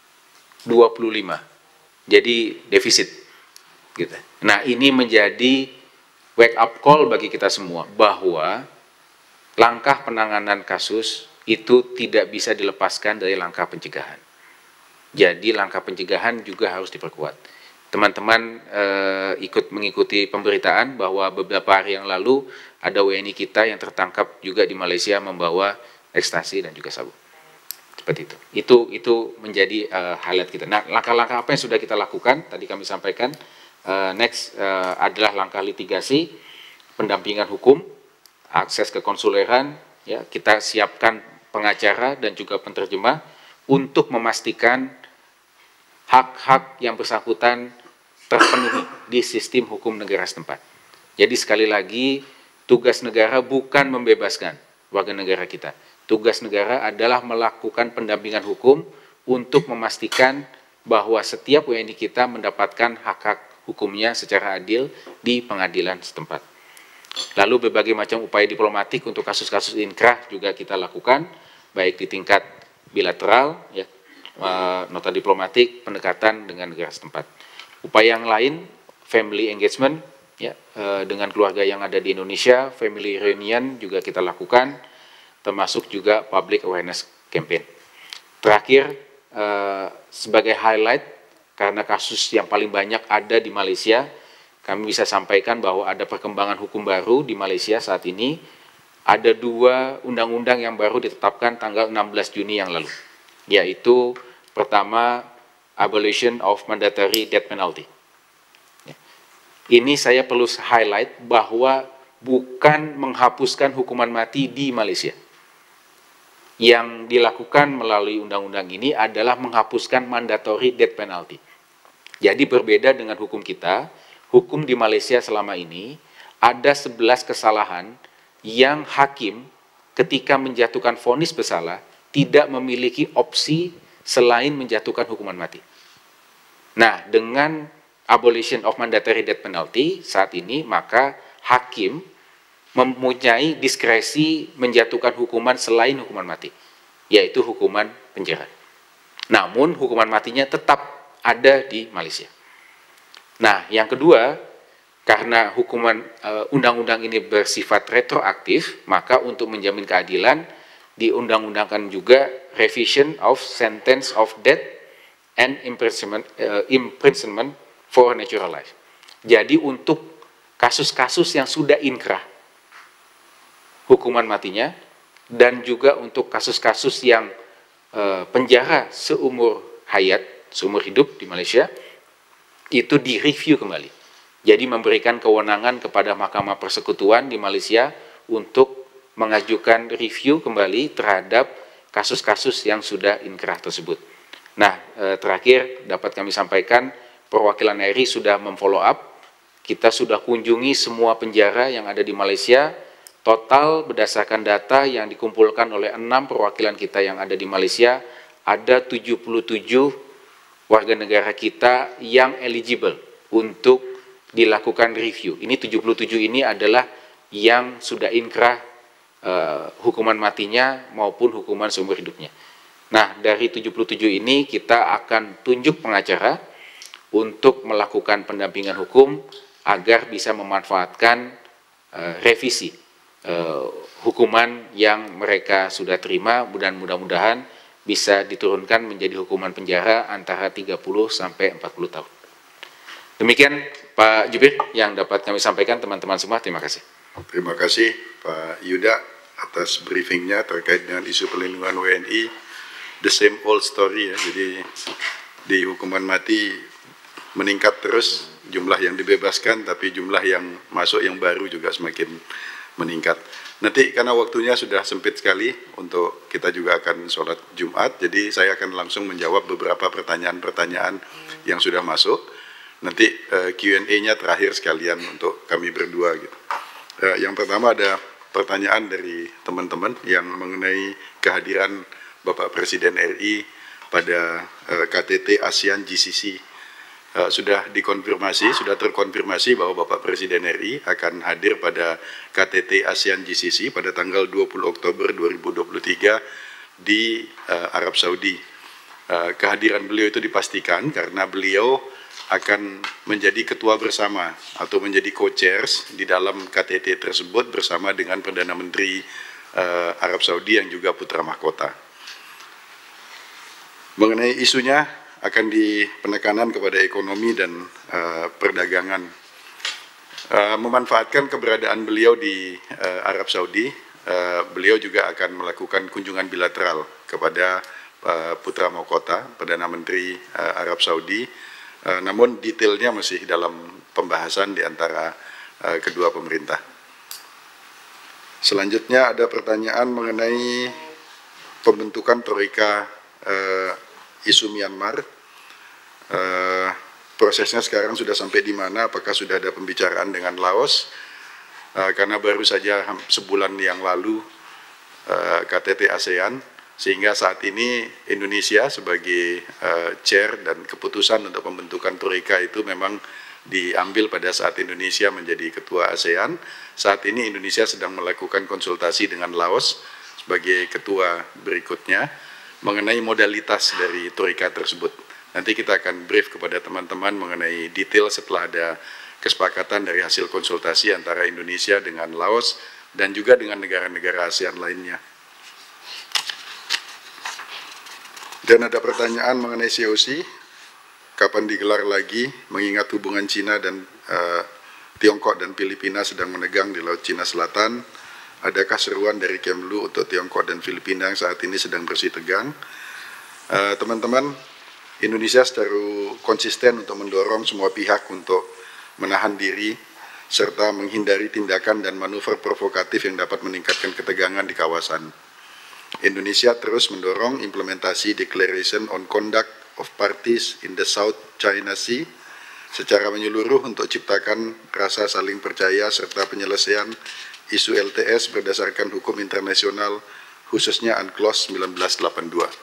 dua puluh lima, jadi defisit. Gitu. Nah, ini menjadi wake up call bagi kita semua bahwa langkah penanganan kasus itu tidak bisa dilepaskan dari langkah pencegahan. Jadi langkah pencegahan juga harus diperkuat. Teman-teman eh, ikut mengikuti pemberitaan bahwa beberapa hari yang lalu ada W N I kita yang tertangkap juga di Malaysia membawa ekstasi dan juga sabu. Seperti itu. Itu itu menjadi uh, highlight kita. Nah, langkah-langkah apa yang sudah kita lakukan? Tadi kami sampaikan. Uh, next uh, adalah langkah litigasi, pendampingan hukum, akses ke konsuleran. Ya, kita siapkan pengacara dan juga penterjemah untuk memastikan hak-hak yang bersangkutan terpenuhi di sistem hukum negara setempat. Jadi sekali lagi, tugas negara bukan membebaskan warga negara kita. Tugas negara adalah melakukan pendampingan hukum untuk memastikan bahwa setiap W N I kita mendapatkan hak-hak hukumnya secara adil di pengadilan setempat. Lalu berbagai macam upaya diplomatik untuk kasus-kasus inkrah juga kita lakukan, baik di tingkat bilateral, ya, nota diplomatik, pendekatan dengan negara setempat. Upaya yang lain, family engagement, ya, dengan keluarga yang ada di Indonesia, family reunion juga kita lakukan, termasuk juga public awareness campaign. Terakhir, eh, sebagai highlight, karena kasus yang paling banyak ada di Malaysia, kami bisa sampaikan bahwa ada perkembangan hukum baru di Malaysia saat ini. Ada dua undang-undang yang baru ditetapkan tanggal enam belas Juni yang lalu, yaitu pertama, abolition of mandatory death penalty. Ini saya perlu highlight bahwa bukan menghapuskan hukuman mati di Malaysia. Yang dilakukan melalui undang-undang ini adalah menghapuskan mandatory death penalty. Jadi berbeda dengan hukum kita, hukum di Malaysia selama ini ada sebelas kesalahan yang hakim ketika menjatuhkan vonis bersalah tidak memiliki opsi selain menjatuhkan hukuman mati. Nah, dengan abolition of mandatory death penalty saat ini, maka hakim mempunyai diskresi menjatuhkan hukuman selain hukuman mati, yaitu hukuman penjara. Namun hukuman matinya tetap ada di Malaysia. Nah, yang kedua, karena hukuman undang-undang uh, ini bersifat retroaktif, maka untuk menjamin keadilan diundang-undangkan juga revision of sentence of death and imprisonment, uh, imprisonment for natural life. Jadi untuk kasus-kasus yang sudah inkrah hukuman matinya, dan juga untuk kasus-kasus yang e, penjara seumur hayat, seumur hidup di Malaysia, itu direview kembali. Jadi memberikan kewenangan kepada Mahkamah Persekutuan di Malaysia untuk mengajukan review kembali terhadap kasus-kasus yang sudah inkrah tersebut. Nah, eh, terakhir dapat kami sampaikan, perwakilan R I sudah memfollow up. Kita sudah kunjungi semua penjara yang ada di Malaysia. Total berdasarkan data yang dikumpulkan oleh enam perwakilan kita yang ada di Malaysia, ada tujuh puluh tujuh warga negara kita yang eligible untuk dilakukan review. Ini tujuh puluh tujuh ini adalah yang sudah inkrah uh, hukuman matinya maupun hukuman seumur hidupnya. Nah, dari tujuh puluh tujuh ini kita akan tunjuk pengacara untuk melakukan pendampingan hukum agar bisa memanfaatkan uh, revisi uh, hukuman yang mereka sudah terima, dan mudah-mudahan bisa diturunkan menjadi hukuman penjara antara tiga puluh sampai empat puluh tahun. Demikian Pak Jubir yang dapat kami sampaikan, teman-teman semua. Terima kasih. Terima kasih Pak Yuda atas briefingnya terkait dengan isu perlindungan W N I. The same old story ya, jadi di hukuman mati meningkat terus jumlah yang dibebaskan, tapi jumlah yang masuk yang baru juga semakin meningkat. Nanti karena waktunya sudah sempit sekali untuk kita juga akan sholat Jumat, jadi saya akan langsung menjawab beberapa pertanyaan-pertanyaan yang sudah masuk. Nanti uh, Q and A-nya terakhir sekalian untuk kami berdua gitu. Uh, yang pertama ada pertanyaan dari teman-teman yang mengenai kehadiran Bapak Presiden R I pada uh, K T T ASEAN G C C. Uh, sudah dikonfirmasi, sudah terkonfirmasi bahwa Bapak Presiden R I akan hadir pada K T T ASEAN G C C pada tanggal dua puluh Oktober dua ribu dua puluh tiga di uh, Arab Saudi. Uh, kehadiran beliau itu dipastikan karena beliau akan menjadi ketua bersama atau menjadi co-chairs di dalam K T T tersebut bersama dengan Perdana Menteri uh, Arab Saudi yang juga putra mahkota. Mengenai isunya akan di penekanan kepada ekonomi dan uh, perdagangan. Uh, memanfaatkan keberadaan beliau di uh, Arab Saudi, uh, beliau juga akan melakukan kunjungan bilateral kepada uh, putra mahkota, Perdana Menteri uh, Arab Saudi. Uh, namun detailnya masih dalam pembahasan di antara uh, kedua pemerintah. Selanjutnya ada pertanyaan mengenai pembentukan troika uh, isu Myanmar. Uh, prosesnya sekarang sudah sampai di mana? Apakah sudah ada pembicaraan dengan Laos? Uh, karena baru saja sebulan yang lalu uh, K T T ASEAN, sehingga saat ini Indonesia sebagai uh, chair dan keputusan untuk pembentukan troika itu memang diambil pada saat Indonesia menjadi ketua ASEAN. Saat ini Indonesia sedang melakukan konsultasi dengan Laos sebagai ketua berikutnya mengenai modalitas dari troika tersebut. Nanti kita akan brief kepada teman-teman mengenai detail setelah ada kesepakatan dari hasil konsultasi antara Indonesia dengan Laos dan juga dengan negara-negara ASEAN lainnya. Dan ada pertanyaan mengenai C O C, kapan digelar lagi, mengingat hubungan Cina dan uh, Tiongkok dan Filipina sedang menegang di Laut Cina Selatan. Adakah seruan dari Kemlu untuk Tiongkok dan Filipina yang saat ini sedang bersih tegang? Teman-teman, uh, Indonesia secara konsisten untuk mendorong semua pihak untuk menahan diri serta menghindari tindakan dan manuver provokatif yang dapat meningkatkan ketegangan di kawasan. Indonesia terus mendorong implementasi Declaration on Conduct of Parties in the South China Sea secara menyeluruh untuk ciptakan rasa saling percaya serta penyelesaian isu L T S berdasarkan hukum internasional, khususnya UNCLOS seribu sembilan ratus delapan puluh dua.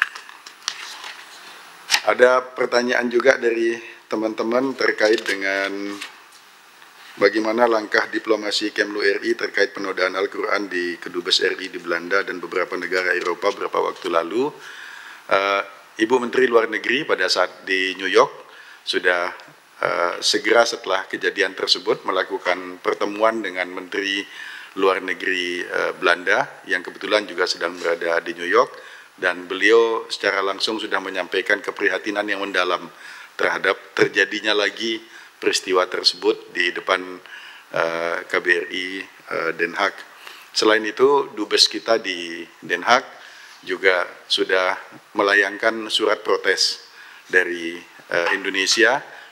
Ada pertanyaan juga dari teman-teman terkait dengan bagaimana langkah diplomasi Kemlu R I terkait penodaan Al-Quran di Kedubes R I di Belanda dan beberapa negara Eropa beberapa waktu lalu. Uh, Ibu Menteri Luar Negeri pada saat di New York sudah uh, segera setelah kejadian tersebut melakukan pertemuan dengan Menteri Luar Negeri uh, Belanda yang kebetulan juga sedang berada di New York, dan beliau secara langsung sudah menyampaikan keprihatinan yang mendalam terhadap terjadinya lagi peristiwa tersebut di depan uh, K B R I uh, Den Haag. Selain itu, Dubes kita di Den Haag juga sudah melayangkan surat protes dari uh, Indonesia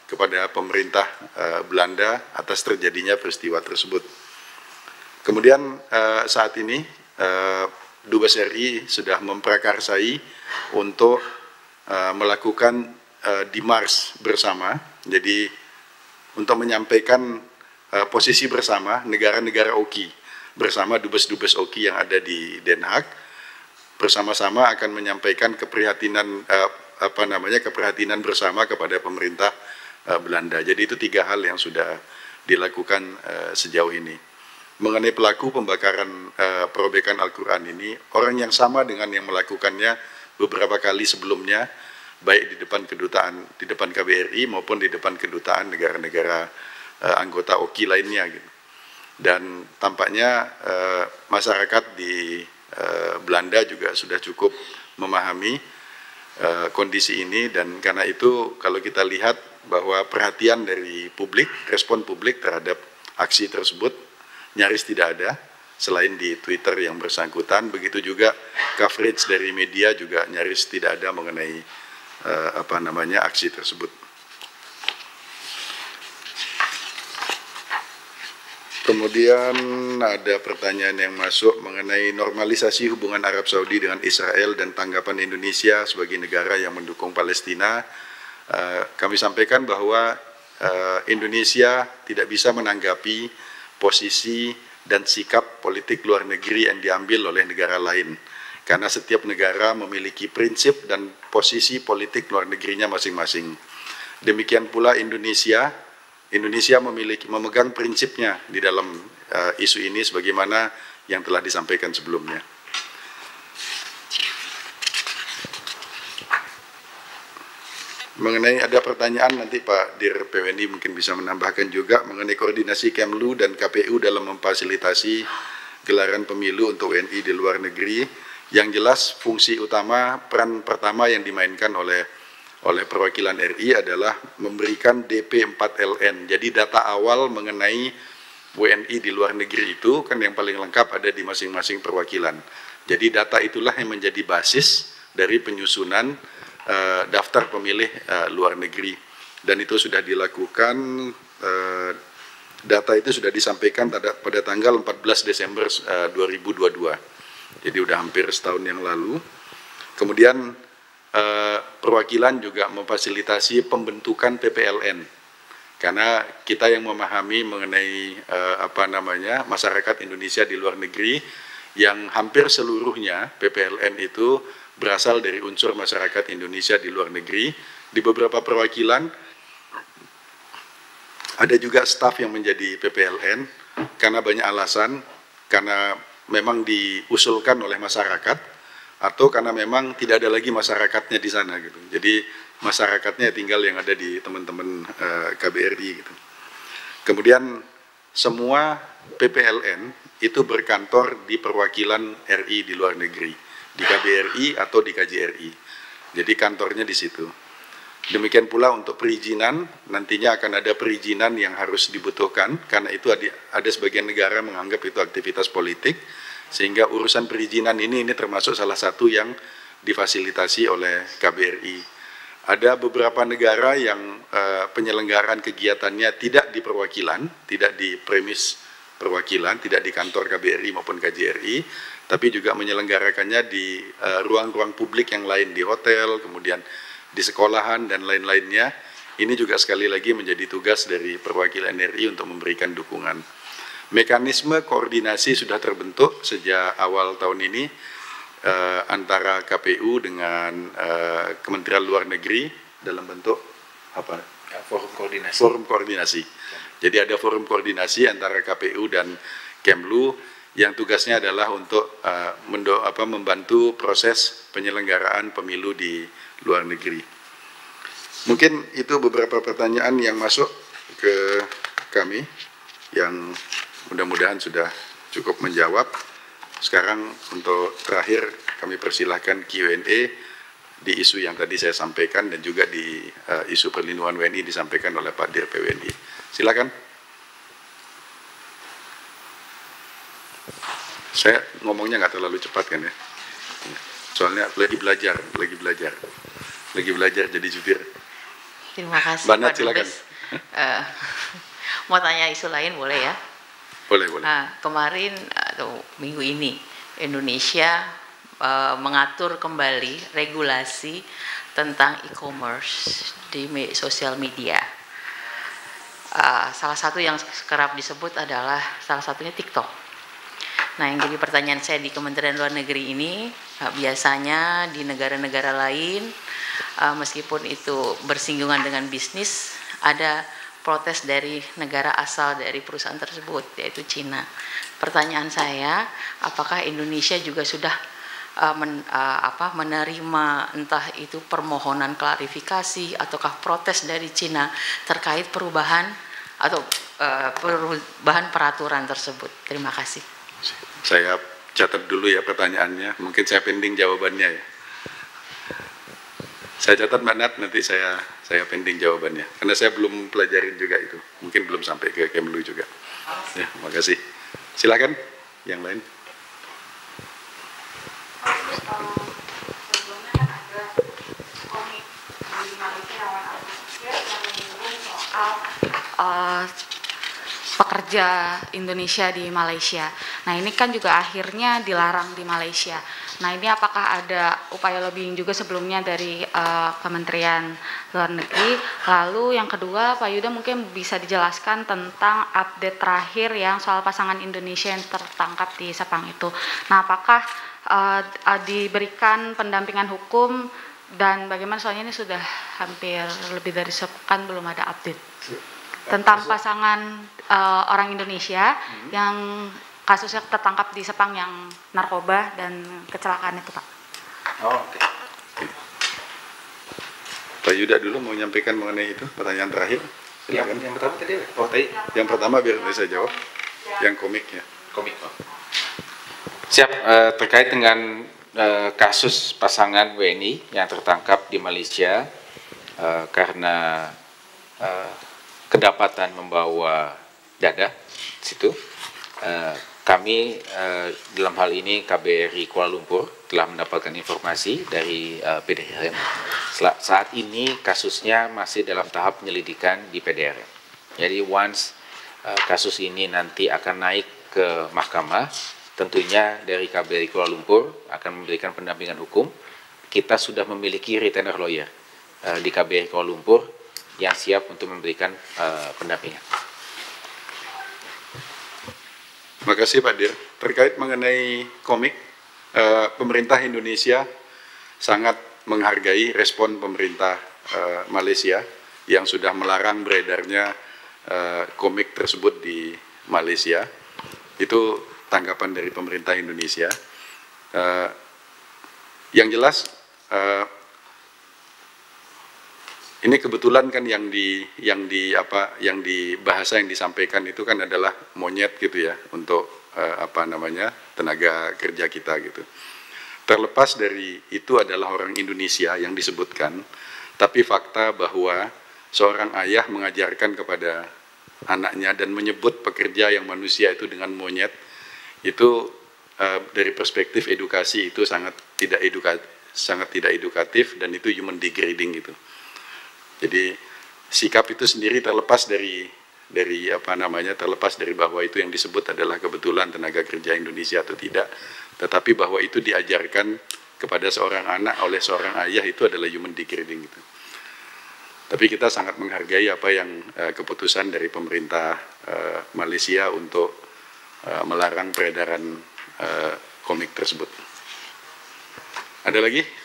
kepada pemerintah uh, Belanda atas terjadinya peristiwa tersebut. Kemudian uh, saat ini uh, Dubes R I sudah memprakarsai untuk uh, melakukan uh, dimars bersama, jadi untuk menyampaikan uh, posisi bersama negara-negara O K I bersama dubes-dubes O K I yang ada di Den Haag, bersama-sama akan menyampaikan keprihatinan uh, apa namanya keprihatinan bersama kepada pemerintah uh, Belanda. Jadi itu tiga hal yang sudah dilakukan uh, sejauh ini. Mengenai pelaku pembakaran uh, perobekan Al-Quran ini, orang yang sama dengan yang melakukannya beberapa kali sebelumnya, baik di depan kedutaan, di depan K B R I maupun di depan kedutaan negara-negara uh, anggota O K I lainnya. Gitu. Dan tampaknya uh, masyarakat di uh, Belanda juga sudah cukup memahami uh, kondisi ini, dan karena itu kalau kita lihat bahwa perhatian dari publik, respon publik terhadap aksi tersebut nyaris tidak ada, selain di Twitter yang bersangkutan. Begitu juga coverage dari media juga nyaris tidak ada mengenai uh, apa namanya aksi tersebut. Kemudian ada pertanyaan yang masuk mengenai normalisasi hubungan Arab Saudi dengan Israel dan tanggapan Indonesia sebagai negara yang mendukung Palestina. Uh, kami sampaikan bahwa uh, Indonesia tidak bisa menanggapi posisi dan sikap politik luar negeri yang diambil oleh negara lain, karena setiap negara memiliki prinsip dan posisi politik luar negerinya masing-masing. Demikian pula Indonesia, Indonesia memiliki memegang prinsipnya di dalam uh, isu ini sebagaimana yang telah disampaikan sebelumnya. Mengenai ada pertanyaan, nanti Pak Dir P W N I mungkin bisa menambahkan juga mengenai koordinasi Kemlu dan K P U dalam memfasilitasi gelaran pemilu untuk W N I di luar negeri. Yang jelas fungsi utama, peran pertama yang dimainkan oleh oleh perwakilan R I adalah memberikan D P empat L N. Jadi data awal mengenai W N I di luar negeri itu kan yang paling lengkap ada di masing-masing perwakilan. Jadi data itulah yang menjadi basis dari penyusunan Uh, daftar pemilih uh, luar negeri, dan itu sudah dilakukan. Uh, data itu sudah disampaikan pada, pada tanggal empat belas Desember uh, dua ribu dua puluh dua, jadi udah hampir setahun yang lalu. Kemudian uh, perwakilan juga memfasilitasi pembentukan P P L N, karena kita yang memahami mengenai uh, apa namanya masyarakat Indonesia di luar negeri yang hampir seluruhnya P P L N itu berasal dari unsur masyarakat Indonesia di luar negeri. Di beberapa perwakilan ada juga staf yang menjadi P P L N karena banyak alasan, karena memang diusulkan oleh masyarakat atau karena memang tidak ada lagi masyarakatnya di sana gitu. Jadi masyarakatnya tinggal yang ada di teman-teman uh, K B R I gitu. Kemudian semua P P L N itu berkantor di perwakilan R I di luar negeri, di K B R I atau di K J R I. Jadi kantornya di situ. Demikian pula untuk perizinan, nantinya akan ada perizinan yang harus dibutuhkan, karena itu ada, ada sebagian negara menganggap itu aktivitas politik, sehingga urusan perizinan ini, ini termasuk salah satu yang difasilitasi oleh K B R I. Ada beberapa negara yang uh, penyelenggaraan kegiatannya tidak di perwakilan, tidak di premis perwakilan, tidak di kantor K B R I maupun K J R I, tapi juga menyelenggarakannya di ruang-ruang uh, publik yang lain, di hotel, kemudian di sekolahan dan lain-lainnya. Ini juga sekali lagi menjadi tugas dari perwakilan R I untuk memberikan dukungan. Mekanisme koordinasi sudah terbentuk sejak awal tahun ini uh, antara K P U dengan uh, Kementerian Luar Negeri dalam bentuk apa? Forum koordinasi. Forum koordinasi. Jadi ada forum koordinasi antara K P U dan Kemlu yang tugasnya adalah untuk uh, mendo, apa, membantu proses penyelenggaraan pemilu di luar negeri. Mungkin itu beberapa pertanyaan yang masuk ke kami, yang mudah-mudahan sudah cukup menjawab. Sekarang untuk terakhir kami persilahkan Q and A di isu yang tadi saya sampaikan dan juga di uh, isu perlindungan W N I disampaikan oleh Pak Dir P W N I. Silakan. Saya ngomongnya nggak terlalu cepat kan ya, soalnya lagi belajar, lagi belajar, lagi belajar jadi jubir. Terima kasih Mbak Nat, Pak silakan. Dubes. Uh, mau tanya isu lain boleh ya? Boleh, boleh. Nah, kemarin atau minggu ini Indonesia uh, mengatur kembali regulasi tentang e-commerce di me sosial media. Uh, salah satu yang kerap disebut adalah salah satunya TikTok. Nah, yang jadi pertanyaan saya di Kementerian Luar Negeri ini, uh, biasanya di negara-negara lain, uh, meskipun itu bersinggungan dengan bisnis, ada protes dari negara asal dari perusahaan tersebut, yaitu Cina. Pertanyaan saya, apakah Indonesia juga sudah uh, men, uh, apa, menerima entah itu permohonan klarifikasi ataukah protes dari Cina terkait perubahan atau uh, perubahan peraturan tersebut? Terima kasih. Saya catat dulu ya pertanyaannya, mungkin saya pending jawabannya ya. Saya catat Mbak Nat, nanti saya saya pending jawabannya, karena saya belum pelajarin juga itu, mungkin belum sampai ke Kemlu juga. Ya, makasih. Silakan yang lain. Sebelumnya kan ada komik di Malaysia lawan Australia yang menyinggung soal uh, pekerja Indonesia di Malaysia. Nah, ini kan juga akhirnya dilarang di Malaysia. Nah, ini apakah ada upaya lobbying juga sebelumnya dari uh, Kementerian Luar Negeri? Lalu yang kedua, Pak Yuda mungkin bisa dijelaskan tentang update terakhir yang soal pasangan Indonesia yang tertangkap di Sepang itu. Nah, apakah uh, diberikan pendampingan hukum dan bagaimana, soalnya ini sudah hampir lebih dari sepekan belum ada update tentang pasangan uh, orang Indonesia hmm. yang kasusnya tertangkap di Sepang yang narkoba dan kecelakaan itu, Pak. Oh, oke. Okay. Pak Yuda dulu mau menyampaikan mengenai itu, pertanyaan terakhir. Silakan. Yang, yang pertama tadi, oh tadi. Yang pertama biar saya jawab. Yang komiknya. Komik, Pak. Siap, uh, terkait dengan uh, kasus pasangan W N I yang tertangkap di Malaysia uh, karena uh, kedapatan membawa dada di situ. Uh, kami uh, dalam hal ini K B R I Kuala Lumpur telah mendapatkan informasi dari uh, P D R M. Saat ini kasusnya masih dalam tahap penyelidikan di P D R M. Jadi once uh, kasus ini nanti akan naik ke mahkamah, tentunya dari K B R I Kuala Lumpur akan memberikan pendampingan hukum. Kita sudah memiliki retainer lawyer uh, di K B R I Kuala Lumpur yang siap untuk memberikan uh, pendampingan. Terima kasih Pak Dir. Terkait mengenai komik, uh, pemerintah Indonesia sangat menghargai respon pemerintah uh, Malaysia yang sudah melarang beredarnya uh, komik tersebut di Malaysia. Itu tanggapan dari pemerintah Indonesia. Uh, yang jelas, uh, ini kebetulan kan yang di yang di apa yang di bahasa yang disampaikan itu kan adalah monyet gitu ya untuk uh, apa namanya tenaga kerja kita gitu. Terlepas dari itu adalah orang Indonesia yang disebutkan, tapi fakta bahwa seorang ayah mengajarkan kepada anaknya dan menyebut pekerja yang manusia itu dengan monyet itu uh, dari perspektif edukasi itu sangat tidak edukatif, sangat tidak edukatif dan itu human degrading gitu. Jadi sikap itu sendiri terlepas dari dari apa namanya terlepas dari bahwa itu yang disebut adalah kebetulan tenaga kerja Indonesia atau tidak, tetapi bahwa itu diajarkan kepada seorang anak oleh seorang ayah itu adalah human degrading gitu. Tapi kita sangat menghargai apa yang uh, keputusan dari pemerintah uh, Malaysia untuk uh, melarang peredaran uh, komik tersebut. Ada lagi?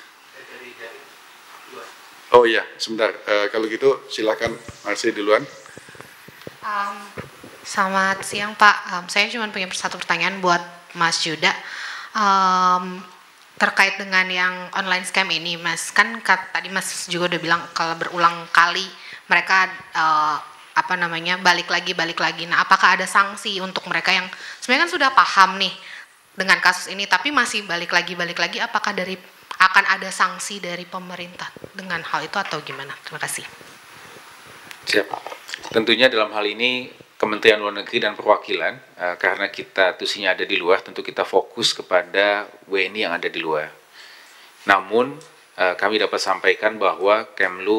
Oh iya, sebentar. Uh, kalau gitu silakan Marsi duluan. Um, selamat siang Pak. Um, saya cuma punya satu pertanyaan buat Mas Yuda. Um, terkait dengan yang online scam ini, Mas. Kan kat, tadi Mas juga udah bilang kalau berulang kali mereka uh, apa namanya balik lagi balik lagi. Nah, apakah ada sanksi untuk mereka yang sebenarnya kan sudah paham nih dengan kasus ini, tapi masih balik lagi balik lagi? Apakah dari akan ada sanksi dari pemerintah dengan hal itu atau gimana? Terima kasih. Siap. Tentunya dalam hal ini Kementerian Luar Negeri dan perwakilan, uh, karena kita tusinya ada di luar, tentu kita fokus kepada W N I yang ada di luar. Namun uh, kami dapat sampaikan bahwa Kemlu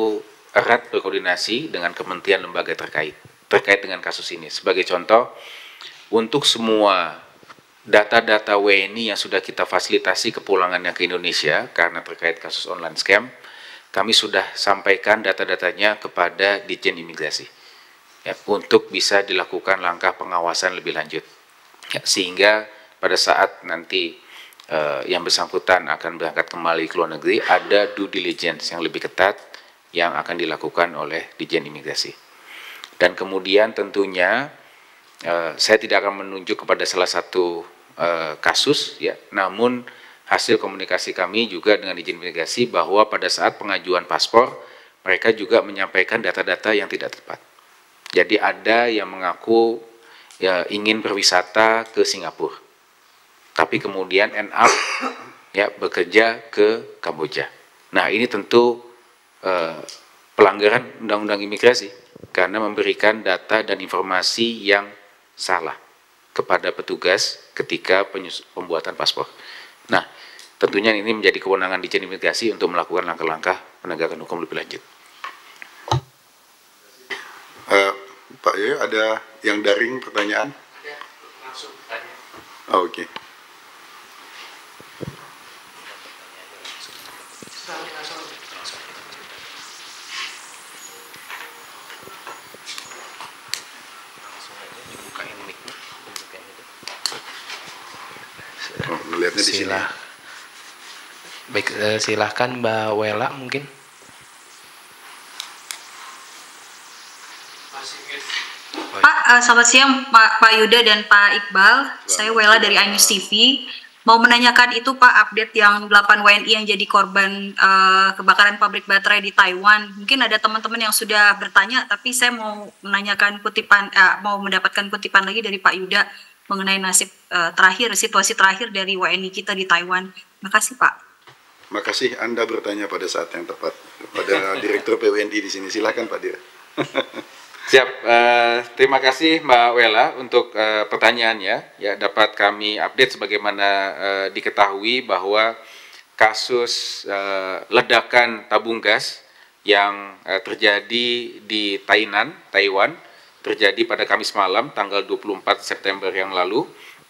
erat berkoordinasi dengan kementerian lembaga terkait terkait dengan kasus ini. Sebagai contoh, untuk semua data-data W N I yang sudah kita fasilitasi kepulangannya ke Indonesia karena terkait kasus online scam, kami sudah sampaikan data-datanya kepada Ditjen Imigrasi ya, untuk bisa dilakukan langkah pengawasan lebih lanjut ya, sehingga pada saat nanti uh, yang bersangkutan akan berangkat kembali ke luar negeri, ada due diligence yang lebih ketat yang akan dilakukan oleh Ditjen Imigrasi. Dan kemudian tentunya uh, saya tidak akan menunjuk kepada salah satu uh, kasus ya, namun hasil komunikasi kami juga dengan Ditjen Imigrasi bahwa pada saat pengajuan paspor mereka juga menyampaikan data-data yang tidak tepat. Jadi ada yang mengaku ya, ingin berwisata ke Singapura, tapi kemudian end up ya bekerja ke Kamboja. Nah ini tentu uh, pelanggaran undang-undang imigrasi karena memberikan data dan informasi yang salah kepada petugas ketika pembuatan paspor. Nah, tentunya ini menjadi kewenangan Ditjen Imigrasi untuk melakukan langkah-langkah penegakan hukum lebih lanjut. Uh, Pak Yoyo, ada yang daring pertanyaan? Ada, langsung tanya. Oh, oke. Okay. Melihatnya di sini. Baik, eh, silahkan Mbak Wela mungkin. Pak, uh, selamat siang Pak, Pak Yuda dan Pak Iqbal. Saya Wela dari iNews T V. Mau menanyakan itu Pak, update yang delapan W N I yang jadi korban uh, kebakaran pabrik baterai di Taiwan. Mungkin ada teman-teman yang sudah bertanya, tapi saya mau menanyakan kutipan, uh, mau mendapatkan kutipan lagi dari Pak Yuda mengenai nasib uh, terakhir, situasi terakhir dari W N I kita di Taiwan. Makasih Pak. Makasih Anda bertanya pada saat yang tepat pada Direktur P W N I di sini. Silakan Pak Dir. Siap, uh, terima kasih Mbak Wela untuk uh, pertanyaannya. Ya, dapat kami update sebagaimana uh, diketahui bahwa kasus uh, ledakan tabung gas yang uh, terjadi di Tainan, Taiwan, terjadi pada Kamis malam tanggal dua puluh empat September yang lalu.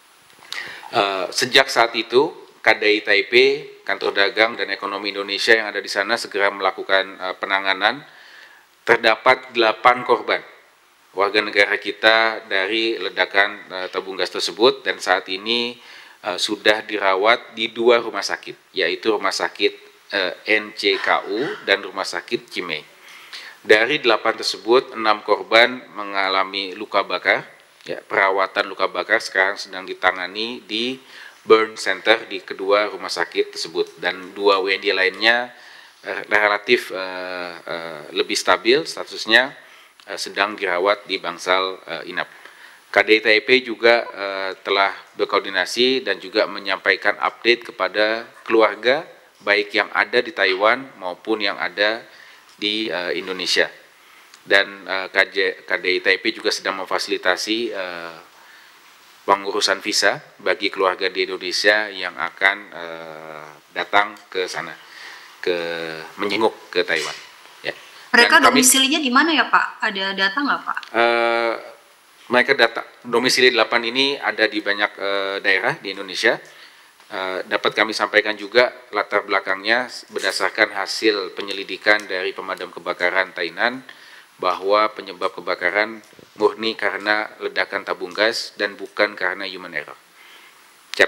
Uh, sejak saat itu, K D I Taipei, Kantor Dagang dan Ekonomi Indonesia yang ada di sana segera melakukan uh, penanganan. Terdapat delapan korban warga negara kita dari ledakan uh, tabung gas tersebut, dan saat ini uh, sudah dirawat di dua rumah sakit, yaitu Rumah Sakit uh, N C K U dan Rumah Sakit Cimei. Dari delapan tersebut, enam korban mengalami luka bakar. Ya, perawatan luka bakar sekarang sedang ditangani di burn center di kedua rumah sakit tersebut, dan dua W N I lainnya Uh, relatif uh, uh, lebih stabil statusnya, uh, sedang dirawat di bangsal uh, inap. K D I Taipei juga uh, telah berkoordinasi dan juga menyampaikan update kepada keluarga baik yang ada di Taiwan maupun yang ada di uh, Indonesia. Dan uh, K D I Taipei juga sedang memfasilitasi uh, pengurusan visa bagi keluarga di Indonesia yang akan uh, datang ke sana, ke menyenguk ke Taiwan. Ya. Mereka Dan kami, domisilinya di mana ya Pak? Ada data nggak Pak? Uh, mereka data domisili delapan ini ada di banyak uh, daerah di Indonesia. Uh, dapat kami sampaikan juga latar belakangnya berdasarkan hasil penyelidikan dari pemadam kebakaran Tainan bahwa penyebab kebakaran murni karena ledakan tabung gas dan bukan karena human error. Cep.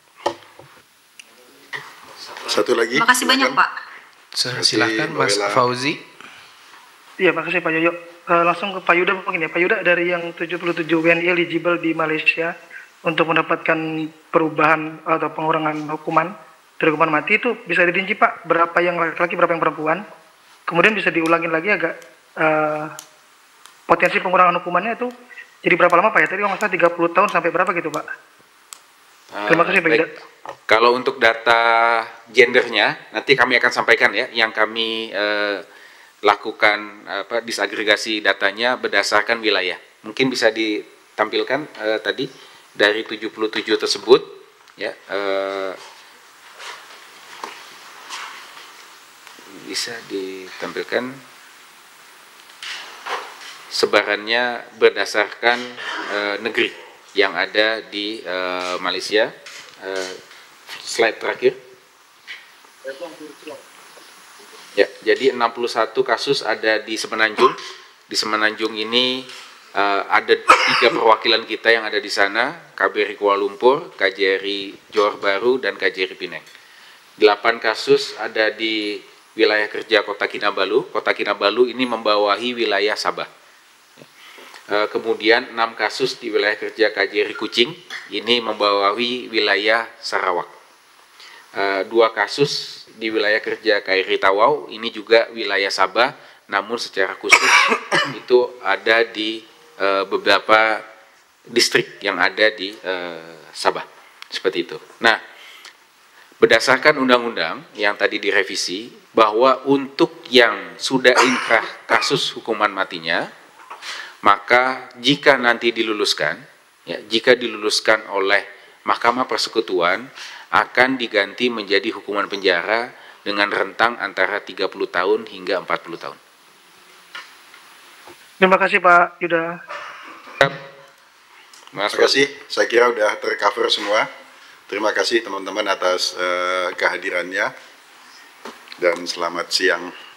Satu lagi. Makasih banyak Pak. Silakan Mas Fauzi. Iya, makasih Pak Yoyo. Uh, langsung ke Pak Yuda mungkin ya. Pak Yuda, dari yang tujuh puluh tujuh W N I eligible di Malaysia untuk mendapatkan perubahan atau pengurangan hukuman dari hukuman mati, itu bisa dirinci Pak, berapa yang laki-laki, berapa yang perempuan? Kemudian bisa diulangin lagi agak uh, potensi pengurangan hukumannya itu jadi berapa lama Pak ya? Tadi kalau nggak salah tiga puluh tahun sampai berapa gitu Pak? Terima kasih Pak Yuda. Kalau untuk data gendernya, nanti kami akan sampaikan ya, yang kami eh, lakukan apa, disagregasi datanya berdasarkan wilayah. Mungkin bisa ditampilkan eh, tadi dari tujuh puluh tujuh tersebut, ya, eh, bisa ditampilkan sebarannya berdasarkan uh, negeri yang ada di uh, Malaysia. Uh, slide terakhir. Ya, jadi enam puluh satu kasus ada di Semenanjung. Di Semenanjung ini uh, ada tiga perwakilan kita yang ada di sana, K B R I Kuala Lumpur, K J R I Johor Bahru, dan K J R I Penang. Delapan kasus ada di wilayah kerja Kota Kinabalu. Kota Kinabalu ini membawahi wilayah Sabah. Uh, kemudian enam kasus di wilayah kerja K J R I Kuching, ini membawahi wilayah Sarawak. Uh, dua kasus di wilayah kerja K R I Tawau, ini juga wilayah Sabah, namun secara khusus itu ada di uh, beberapa distrik yang ada di uh, Sabah, seperti itu. Nah, berdasarkan undang-undang yang tadi direvisi, bahwa untuk yang sudah inkrah kasus hukuman matinya, maka jika nanti diluluskan, ya, jika diluluskan oleh Mahkamah Persekutuan, akan diganti menjadi hukuman penjara dengan rentang antara tiga puluh tahun hingga empat puluh tahun. Terima kasih Pak Yuda. Terima kasih, saya kira sudah tercover semua. Terima kasih teman-teman atas uh, kehadirannya dan selamat siang.